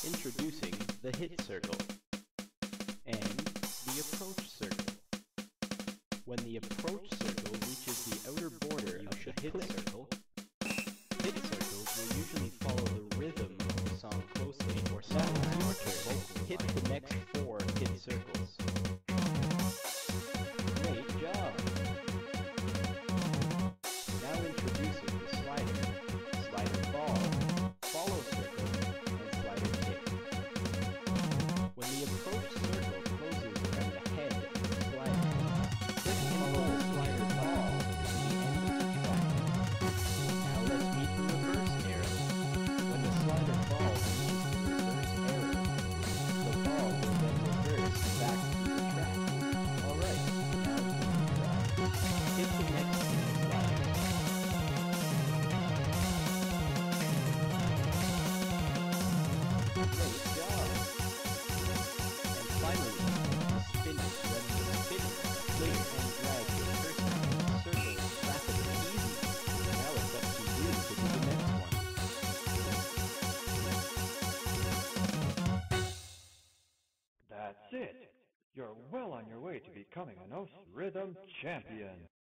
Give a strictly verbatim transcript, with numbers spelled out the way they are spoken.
Introducing the hit circle and the approach circle. When the approach circle reaches the outer border of the hit circle, hit circles will usually follow the rhythm of the song closely, or sometimes vocally hit the next four hit circles. Great job! Now introducing the slider, slider ball, follow circle, and slider kick. When the approach circle closes around the head of the slider, just follow the slider ball to the end of the track. Now let's meet the reverse arrow. When the slider ball reaches the reverse arrow, the ball will then reverse back to the track. Alright, now to the track. Hit the next slider. Great job! And finally, spin it. When you spin it, clear and drag your cursor in the circle rapidly and easy. Now it's up to you to do the next one. That's it! You're well on your way to becoming an O S Rhythm champion!